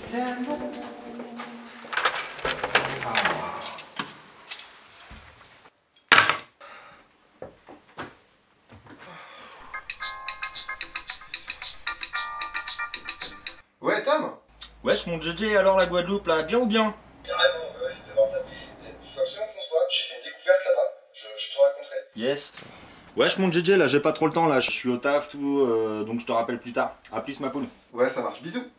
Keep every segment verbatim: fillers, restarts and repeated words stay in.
Ouais, Tom? Wesh, mon J J, alors la Guadeloupe, là, bien ou bien? Carrément, ouais, c'était devant ta vie. Faut absolument qu'on se voit, j'ai fait une découverte là-bas, je, je te raconterai. Yes. Wesh, mon J J, là, j'ai pas trop le temps, là, je suis au taf, tout, euh, donc je te rappelle plus tard. A plus, ma poule. Ouais, ça marche, bisous.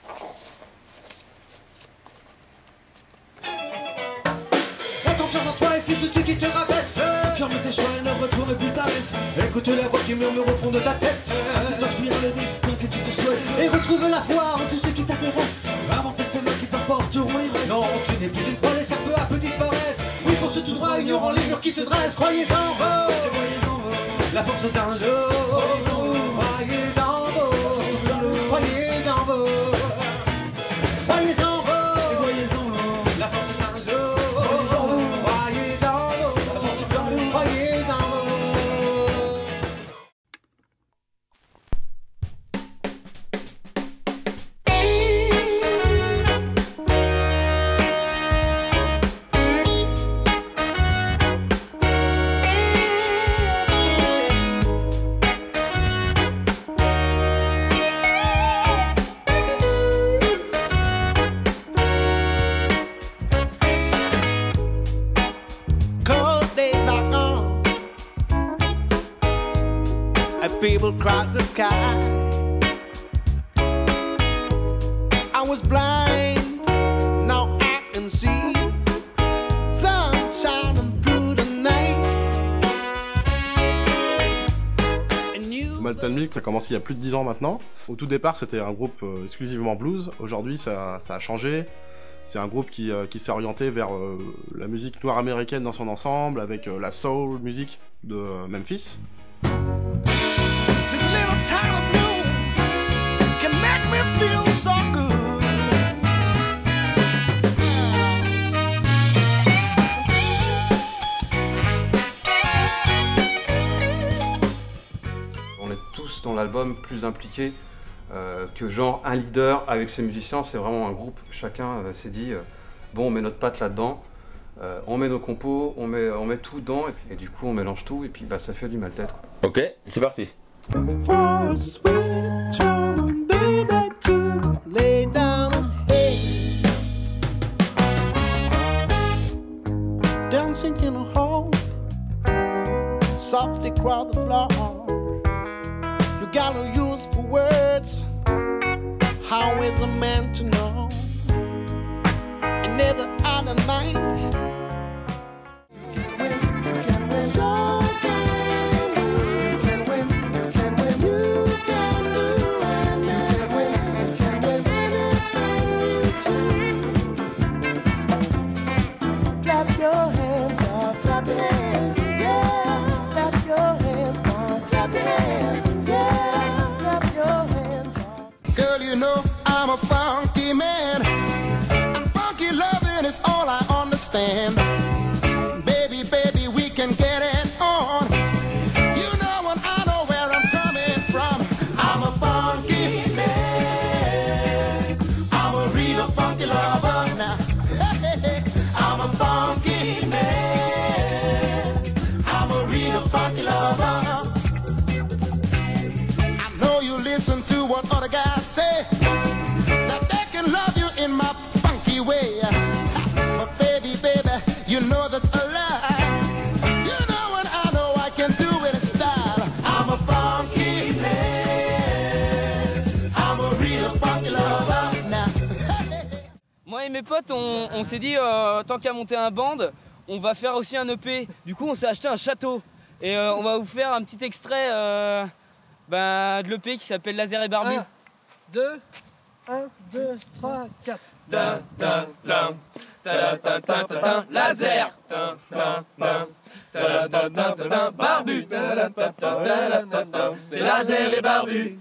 La confiance en toi est fils de qui te rabaisse. Ferme tes choix et ne retourne plus ta laisse. Écoute la voix qui murmure au fond de ta tête. Assez s'inspire le destin que tu te souhaites. Et retrouve la foi en tout ce qui t'intéresse. Inventer ces mains qui t'apporteront les restes. Non, tu n'es plus une proie, les cerfs peu à peu disparaissent. Oui, pour ce tout droit, ignorant les murs qui se dressent. Croyez-en, oh, la force d'un lot. Croyez-en, croyez-en, croyez-en, croyez-en, croyez-en, la force d'un lot. People crowd the sky. I was blind, now I can see. Sun shining through the night. Malton Milk, ça a commencé il y a plus de dix ans maintenant. Au tout départ, c'était un groupe euh, exclusivement blues. Aujourd'hui, ça, ça a changé. C'est un groupe qui, euh, qui s'est orienté vers euh, la musique noire américaine dans son ensemble, avec euh, la soul music de euh, Memphis. On est tous dans l'album plus impliqués euh, que genre un leader avec ses musiciens. C'est vraiment un groupe, chacun euh, s'est dit euh, bon, on met notre patte là-dedans, euh, on met nos compos, on met, on met tout dedans et, puis, et du coup on mélange tout et puis bah, ça fait du mal-tête. Ok, c'est parti. For a sweet drum, baby, to lay down a head. Dancing in a hall, softly crowd the floor. You got no use for words. How is a man to know? And neither are the night. I'm a funky man, and funky loving is all I understand. Baby, baby, we can get it on. You know and I know where I'm coming from. I'm a funky man, I'm a real funky lover now. Hey, hey, I'm a funky man, I'm a real funky lover. I know you listen to what other guys say, that they can love you in my funky way. But baby, baby, you know that's a lie. You know and I know I can do it in style. I'm a funky man, I'm a real funky lover now. Moi et mes potes, on, on s'est dit, euh, tant qu'à monter un band, on va faire aussi un E P. Du coup, on s'est acheté un château. Et euh, on va vous faire un petit extrait euh, bah, de l'E P qui s'appelle Laser et Barbu. un, deux, un, deux, trois, quatre. Dun, dun, dun. Ta ta ta ta ta, laser. Dun, dun, dun. Ta ta ta ta ta, barbu. Ta ta ta ta ta ta, c'est Laser et Barbu.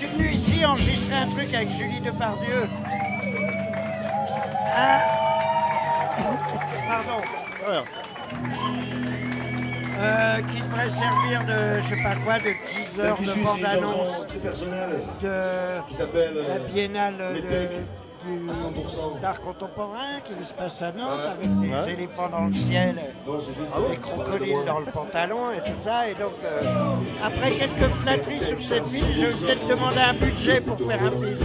suis venu ici enregistrer un truc avec Julie Depardieu. Ah. Pardon. Voilà. Euh, qui devrait servir de, je sais pas quoi, de teaser, de bande-annonce de qui s'appelle la biennale de, d'art contemporain qui se passe à Nantes, ouais. avec des ouais. éléphants dans le ciel, non, c'est juste des crocodiles dans le pantalon et tout ça. Et donc, euh, après quelques flatteries sur cette ville, je vais peut-être demander un budget pour faire un film.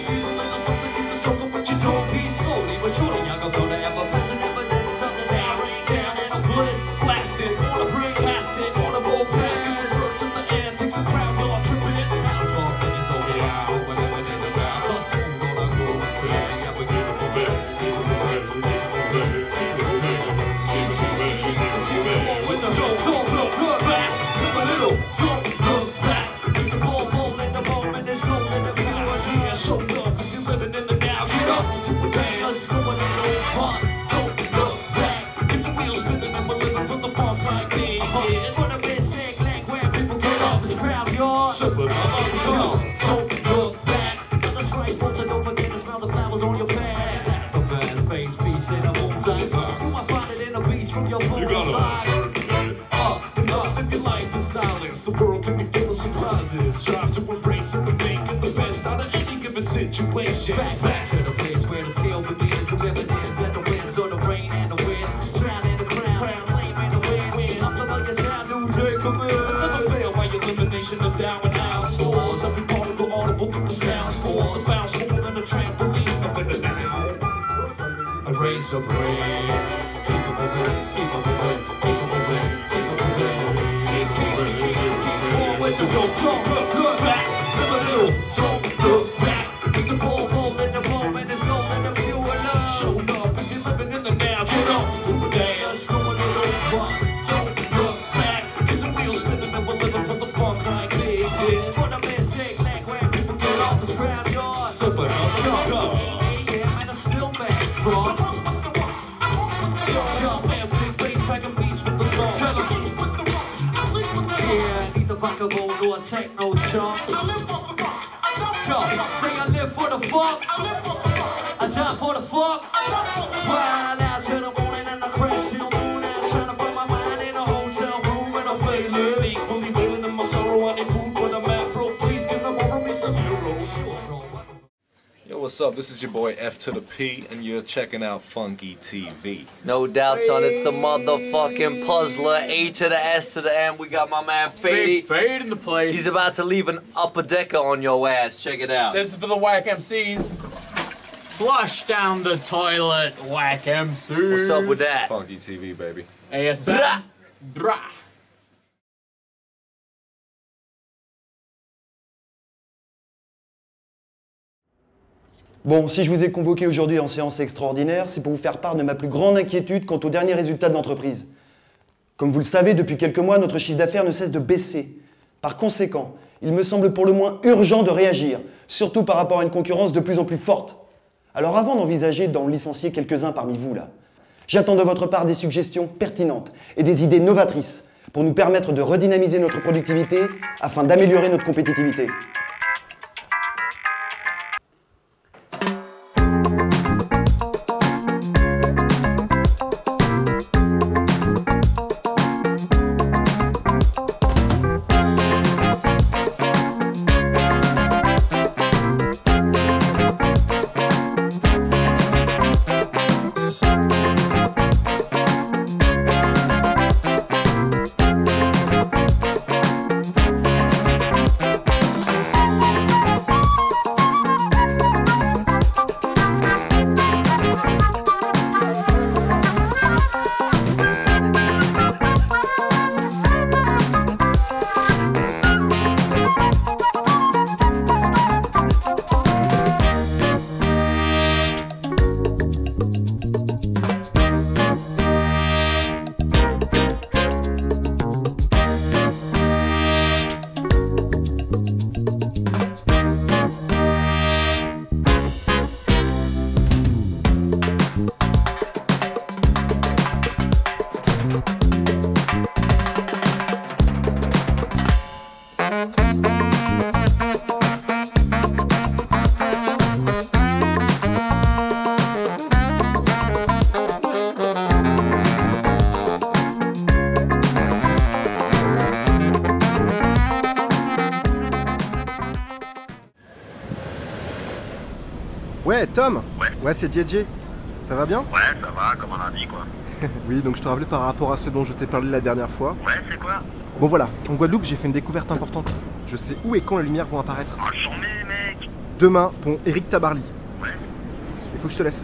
The world can be full of surprises. Strive to embrace and make it the best out of any given situation. Back, back to the place where the tale begins. The reminisce at the winds or the rain and the wind. Drown in the crown, crown, flame in the wind. wind. I'm familiar town, new day come in. I never fail by elimination of down and out. Source, every particle audible through the sounds. Force to bounce more than a trampoline. Up in the now. A race of rain. Keep it moving, keep it moving, keep it moving, keep it moving. Don't look, look back, never little, don't look back. Keep the ball rolling, the moment is golden, the pure love. Show love if you're living in the now, get on to the dance, go a little fun. Don't look back, get the wheels spinning and we're living for the funk like they did. For the music, like where people get off the ground yard. Sip it up, go, go. Yeah, yeah, man, I still make fraud. Yo, man, big face, packing beats with the law. Tell them. Yeah, need the vagabond or techno chump. I live for the fuck. Yo, say I live for the fuck. I live for the fuck. I die for the fuck. I die for the fuck. Wild out to the morning and I crash till noon. I'm trying to find my mind in a hotel room and I'm failing. Equally wailing in my sorrow. I need food, but I'm at broke. Please can I borrow me some euros? Yo, what's up? This is your boy F to the P, and you're checking out Funky T V. No doubt, son. It's the motherfucking puzzler. A to the S to the M. We got my man Fady. Big Fade in the place. He's about to leave an upper decker on your ass. Check it out. This is for the whack M Cs. Flush down the toilet, whack M Cs. What's up with that? Funky T V, baby. A S M. Brah. Brah. Bon, si je vous ai convoqué aujourd'hui en séance extraordinaire, c'est pour vous faire part de ma plus grande inquiétude quant aux derniers résultats de l'entreprise. Comme vous le savez, depuis quelques mois, notre chiffre d'affaires ne cesse de baisser. Par conséquent, il me semble pour le moins urgent de réagir, surtout par rapport à une concurrence de plus en plus forte. Alors avant d'envisager d'en licencier quelques-uns parmi vous là, j'attends de votre part des suggestions pertinentes et des idées novatrices pour nous permettre de redynamiser notre productivité afin d'améliorer notre compétitivité. Ouais, Tom. Ouais. Ouais, c'est J J. Ça va bien? Ouais, ça va, comme un lundi, quoi. Oui, donc je te rappelais par rapport à ce dont je t'ai parlé la dernière fois. Ouais, c'est quoi? Bon voilà, en Guadeloupe, j'ai fait une découverte importante. Je sais où et quand les lumières vont apparaître. Oh, j'en ai, mec. Demain, pont Éric Tabarly. Ouais. Il faut que je te laisse.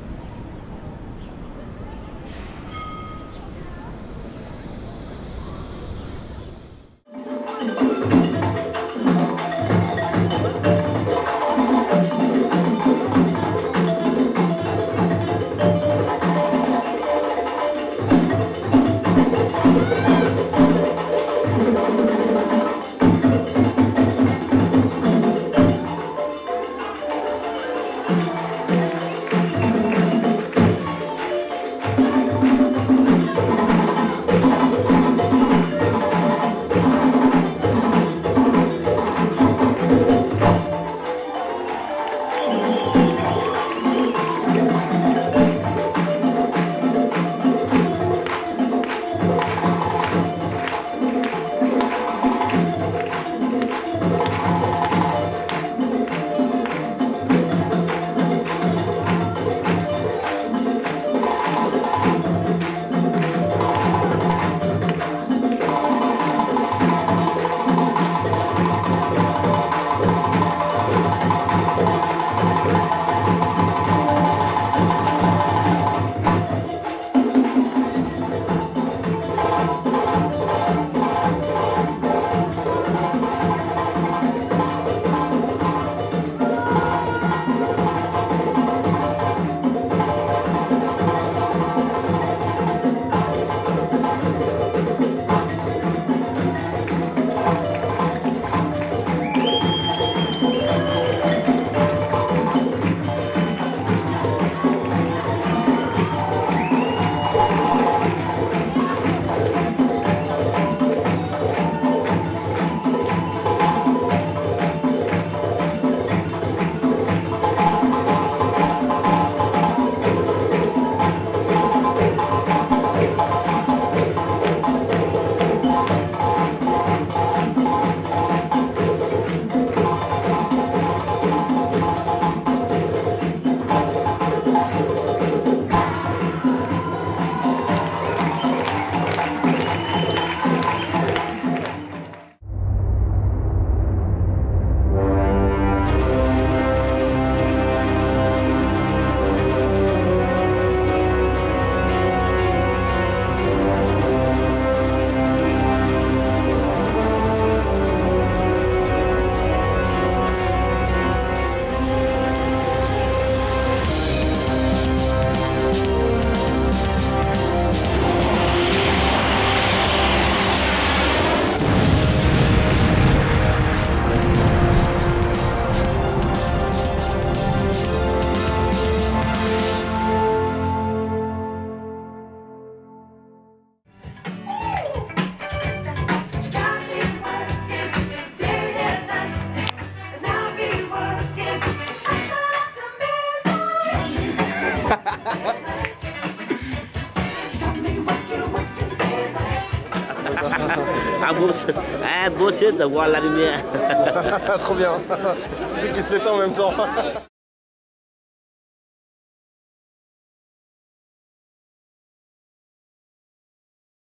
Ah, beau, ah, beau c'est de voir la lumière. Trop bien. Je qui s'éteint en même temps.